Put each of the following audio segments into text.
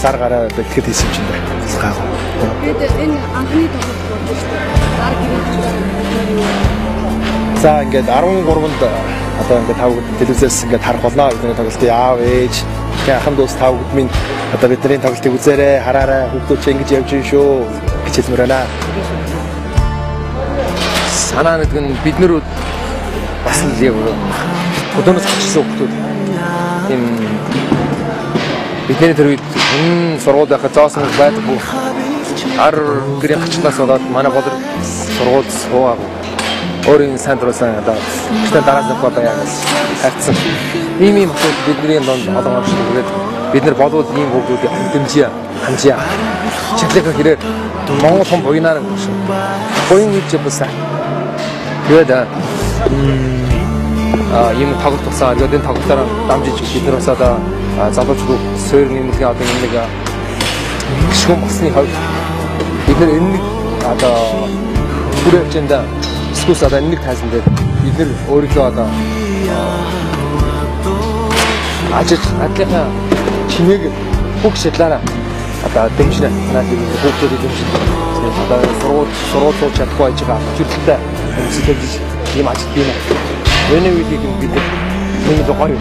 сар гараа бэлтгэж хийсэн юм чинь байна. Гайхав. Тэгээд энэ анхны тоглолт болж шүү дээ. Ар гэрэл. За ингээд 13-нд одоо ингээд 5 телевизээс ингээд харах болно. Бидний тоглолтыг аав ээж тэгээ ахын дүүс 5 минь одоо бидний тоглолтыг үзээрэй, хараарай. Хүүхдүүд ч ингэж явж байна шүү гэж хэлмээр байна. Санаа гэдэг нь бид нар бас л яг өдөөс гарчсан хүүхдүүд тийм бидний тэр үед сургууль байхад зоосон байдаггүй. Ар гэрийн хачлаас болоод манай болор сургууль суугаагүй. Өөрийн сайн дурсан одоо ихтэй дараас нь баяа гэж хайцсан. Ийм хүмүүс бидний донд олон оршин тэгээд бид нар болоод ийм хүмүүсийг хамжаа. Чиглэх хэрэг Монгол хүн буйнаар буйн гэж босаа. Тэгээд ийм тоглолт тусаа одоо энэ тоглолтоор дамжиж бид нар бас одоо залуучууд суур нэмэлтийн одоо нэг гişгэн болсны хувьд бид нар энэ одоо бүрээчэндээ скус одоо нэг тайсан дээр бид нар өөрийнхөө одоо ажиж атлахаа чимээг бүх шалаараа одоо дэмжнэ. Наад нэг хүүхдүүдийг дэмжиж одоо сургууль сууж чадахгүй байж байгаа чөлөөтэй өмсөж ийм ажил тийм ээ. Өнөө үеийг бид нэг гоё.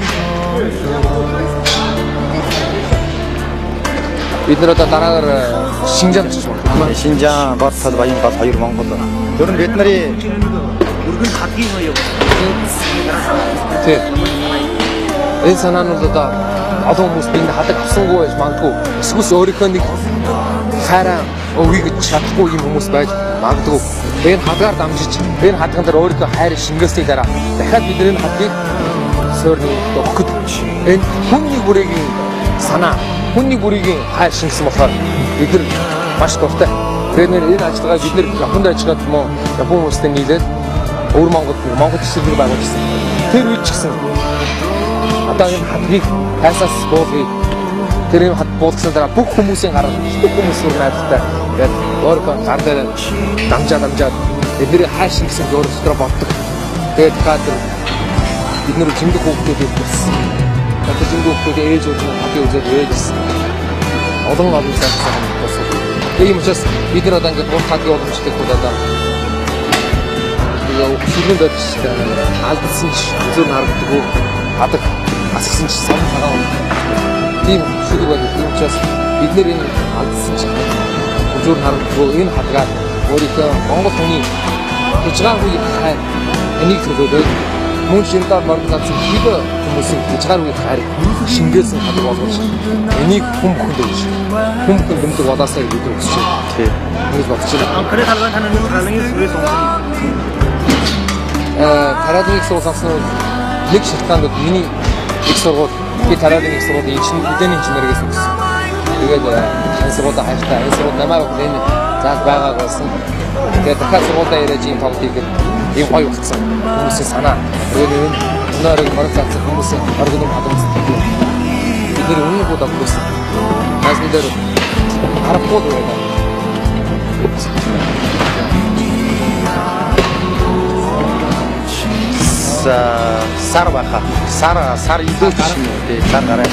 Бид нар одоо дараагаар Шинжаанд ч байна. Шинжаан, Бат, Баян, Бат хоёр Монгол. Тэр нь бид нарын өргөн хадгийн хоёр. Тийм. Энэ санаанууд одоо олон хүмүүс бинд хадаг авсангүй байж магадгүй. Эсвэл өөрийнхөө нэг хайраа өвгий гэж чадахгүй юм хүмүүс байж магадгүй. Энэ хадгаар дамжиж, энэ хадган дээр өөрийнхөө хайрыг шингээсний дараа дахиад бид энэ хадгийг суурны өгөхөд энэ хүний бүрийн санаа, хүний бүрийн хайр шингэсэн болохоор бид нар маш дуртай. Тэгээд энэ ажиллагаа бид нар Японд ажиллаад мөн Япон хүмүүстэй нийлээд өвөр Монгол хэсгийг байгуулсан. Тэр үед ч гэсэн одоо энэ хадгийг хайсаас буулгыг тэр юм хад буулгасан дараа бүх хүмүүсийн гарал бүх хүмүүс рүү найдтай. Тэгээд өөрөөр гар дээр дамжаад бидний хайр шингэсэн өөр өдрөө боддог. Тэгээд гадар бид нэр зэмдэх хүүхдүүдийг болсон. Одоо зэмдэх хүүхдүүд ээж үүдний хадыг үзээд ээжсэн. Олон сайхан болсон. Тийм учраас бид нар одоо ингээд гол хадгийн уламжлалт одоо шүргэн байж алдсан ч зүр харагддаг. Хадаг асгсан ч сан цагаан. Тийм шүрэг байдаг. Тийм учраас бид нэр энэ алдсан ч зүр харагддаг. Энэ хадгаар өөрийнхөө Монгол хүний хязгааргүй хайр энийг төлөөлөөд мөн шинээр мордсон хийг хүмүүсийн хязгааргүй хайр шингээсэн хадаг болгож энийг хүн бүхэнд өгч хүн бүхэн дэмдэг болоосаа гэж бид өгч байна. Тийм. Ингэж бодож байна. Анхаарал хаалган тананы хаалганы сүрээ сонсон. Тараадын суусан нэг шалтгаанд миний их сургууль би тараадын их сургуулийн эдийн инженер гэсэн юм. Тэгээд энэ сургуультай хайртай энэ сургууль намайг энэ заал байгааг болсон. Тэгээд дахиад сургуультай ирэж ийм тоглолт хийгээд ийм гоё болсон. Хүмүүсийн санаа. Тэгээд энэ өнөөрийг морог цацсан хүмүүсийн оргоном хадгалсан. Бид нэр үнэн бодож байсан. Наасны дээр харахгүй байна. Сар баха. Сар идэх юм уу? Тэ сар гараа.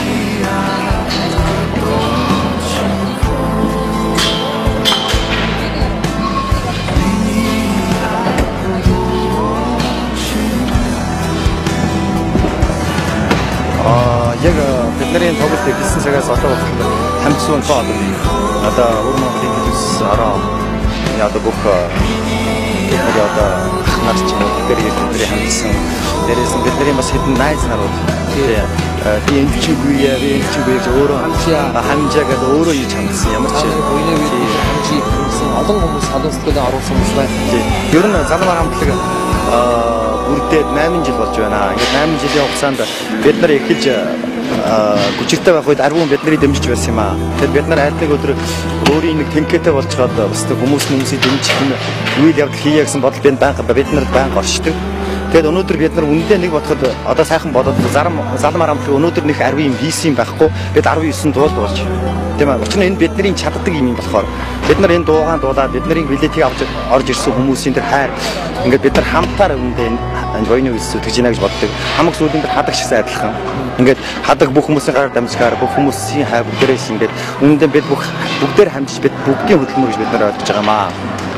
Яг бидний тоглолтыг хэлсэн цагаас одоо хамтсан тоо одоо өвөр Монголын хэлс ороо одоо бүх одоо нарч бидний хамтсан дээрээс нь бидний бас хэдэн найз нарууд тийм чиггүй өөрөө хамжаа гэдэг өөрөө хийж хамтсан ямар ч олон хүмүүс халуун сэтгэлээ оруулсан хүмүүс байна. Ер нь залмаар хамтлаг бүрдээд 8 жил болж байна. Ингээд 8 жилийн хугацаанд бид нар эхэлж гүчиртэй байх үед арвун биднийг дэмжиж байсан юм аа. Тэгэхээр бид нар аль нэг өдөр өөрийн нэг тэнхээтэй болцоод бас хүмүүсийг дэмжих үйл явдал хийе гэсэн бодол бид нар байнга оршдог. Тэгээд өнөөдөр бид нар үндэ нэг бодоход одоо сайхан бодоод заламаар амт өнөөдөр нэг 10 юм хийсэн юм байхгүй. Бид 19 дуул болж. Тийм ээ. Учир нь энэ бидний чаддаг юм болохоор бид нар энэ дуугаан дуулаад бидний билетийг авч орж ирсэн хүмүүсийн тэр хайр ингээд бид нар хамтаар үндэ энэ войны үс үтгэж гинэ гэж боддог. Хамаг сүүлийн тэр хадаг шигсэн адилхан. Ингээд хадаг бүх хүмүүсийн гараар дамжгаар бүх хүмүүсийн хайр бүгдээрээс ингээд үндэ бид бүгдээр хамжиж бид бүгдийн хөдөлмөр гэж бид нар ойлгож байгаа маа.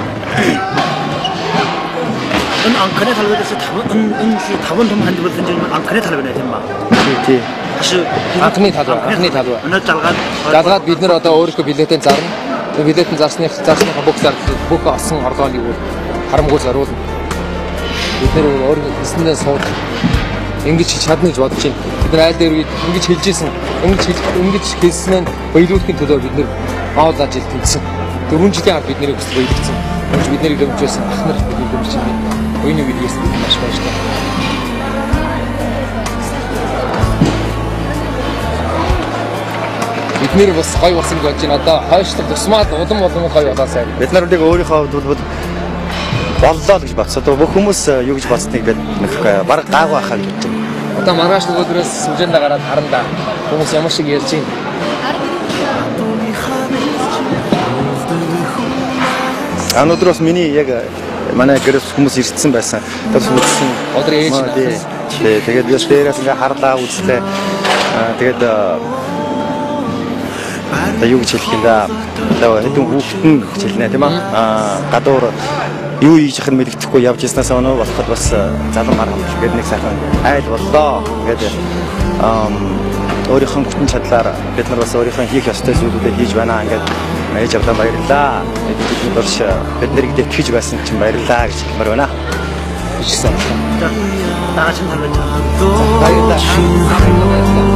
은 앙칸에 달려서 답은 좀 한두 번 던지면 앙칸에 달려야 돼, 마. Тий. 사실 Анхны талбай. 오늘 잘가. Залгаад бид нар одоо өөрийнхөө билетийн зарна. Билетийн зарсныхаа бүх олсон орлогыг харамгүй зориулна. Бид нар өөрийн хэлсэндээ сууд ингэж чадна гэж бодож байна. Бид нар айл дээр ингэж хэлж ийсэн. Ингэж хэлсэн нь баялуулахын төлөө бид нар оол ажил төлсөн. 4 жилийн ад бидний өсөлт баялагцсан. Бид нарыг дэмжсэн ах нар бидний дэмжиж байна. Ойны видеос маш баярлалаа. Бид нэр бас гоё болсон гэж байна. Одоо хойшлог тусмаад улам гоё болоо сайн. Бид нар нэг өөрийнхөө бол боллоо гэж бодсоо. Одоо бүх хүмүүс юу гэж бодсныг бид баг гаагүй байхаа гэж бодсон. Одоо маргааш нөгөөдрөөс сүлжээндээ гараад харанда хүмүүс ямар шиг ярьж байна. Өнөөдрөөс миний яг манай гэрээс хүмүүс ирсэн байсан. Тэгээс үзсэн. Өдөр ээж нь. Тэгээд би дээрээс ингээ харлаа үзлээ. Тэгээд юу гэж хэлэх юм да. Одоо хэдэн хүүхдэн гэж хэлнэ тийм аа. Гадуур юу хийж яхад мэддэхгүй явж ирснээс өнөө болоход бас залан мар хамт гэдэг нэг сайхан айл боллоо. Тэгээд өөрийнхөө бүтэн чадлаар бид нар бас өөрийнхөө хийх ёстой зүйлүүдээ хийж байна. Ингээд ээж авлаа баярлаа. Бид дурш бид нарыг дэвтгэж байсан чинь баярлаа гэж хэлмээр байна. Бичсэн. 나가신 달라져. баярлалаа.